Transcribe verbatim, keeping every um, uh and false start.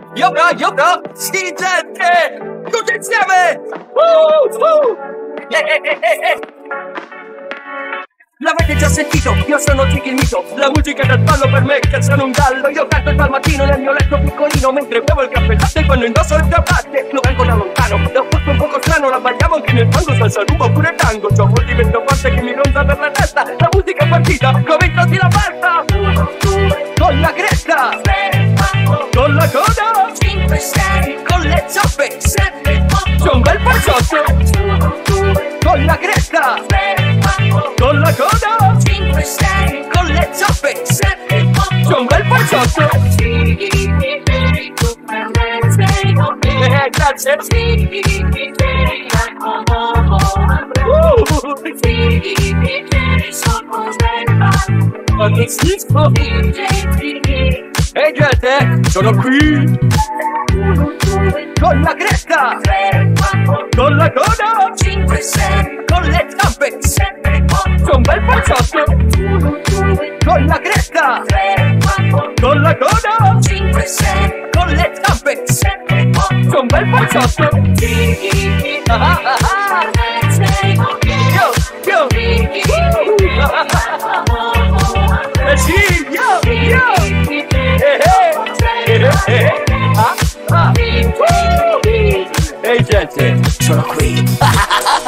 Yoga, yoga, sì gente, tutti insieme! Uh, uh. Eh, eh, eh, eh, eh. L'avete già sentito, io sono Ziggy il mito. La musica del ballo per me che sono un gallo. Io canto dal mattino nel mio letto piccolino, mentre bevo il caffè latte quando indosso le ciabatte. Lo vengo da lontano, da un posto un poco strano. La balliamo anche nel fango, salsa rumba oppure tango. C'ho un movimento forte che mi ronza per la testa. La musica è partita, cominciati la festa. Con la cresta, con la coda, cinque sei, con le zappe, sette otto, c'è un bel panciotto. Con la cresta, con la coda, cinque sei, con le zappe, sette otto, c'è un bel panciotto. Eh, grazie. Ehi gente, sono qui con la cresta, con la coda, cinque sei, con le zampe, sette otto, c'è un bel panciotto. Con la cresta, con la coda, cinque sei, con le zampe, sette otto, c'è un bel panciotto. Ah, ah, ah. Yo, yo, eh sì, yo, yo, eh, eh, eh, eh, ah, ah. Ehi gente, sono qui.